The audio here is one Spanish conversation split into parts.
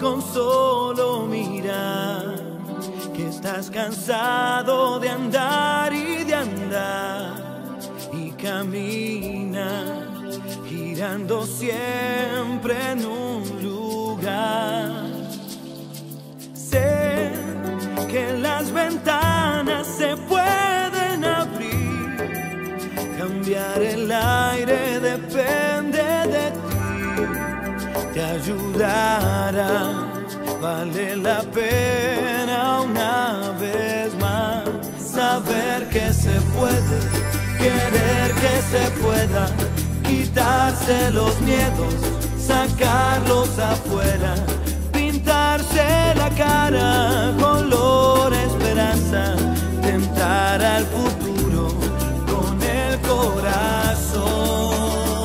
con solo mirar que estás cansado de andar y de andar, y camina girando siempre en un lugar. Sé que las ventanas se pueden abrir, cambiar el aire depende de ti, te ayudará, vale la pena una vez más saber que se puede, querer que se pueda, quitarse los miedos, sacarlos afuera, pintarse la cara color esperanza, tentar al futuro con el corazón.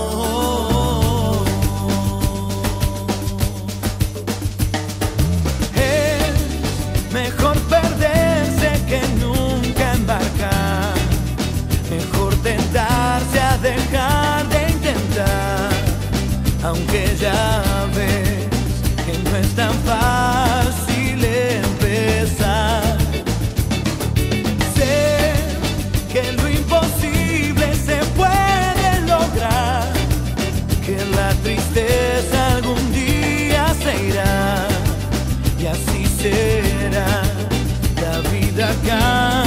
Es mejor perderse que nunca embarcar, mejor tentarse a dejar de intentar, aunque ya ves que no es tan fácil empezar. Sé que lo imposible se puede lograr, que la tristeza algún día se irá, y así será, la vida acá.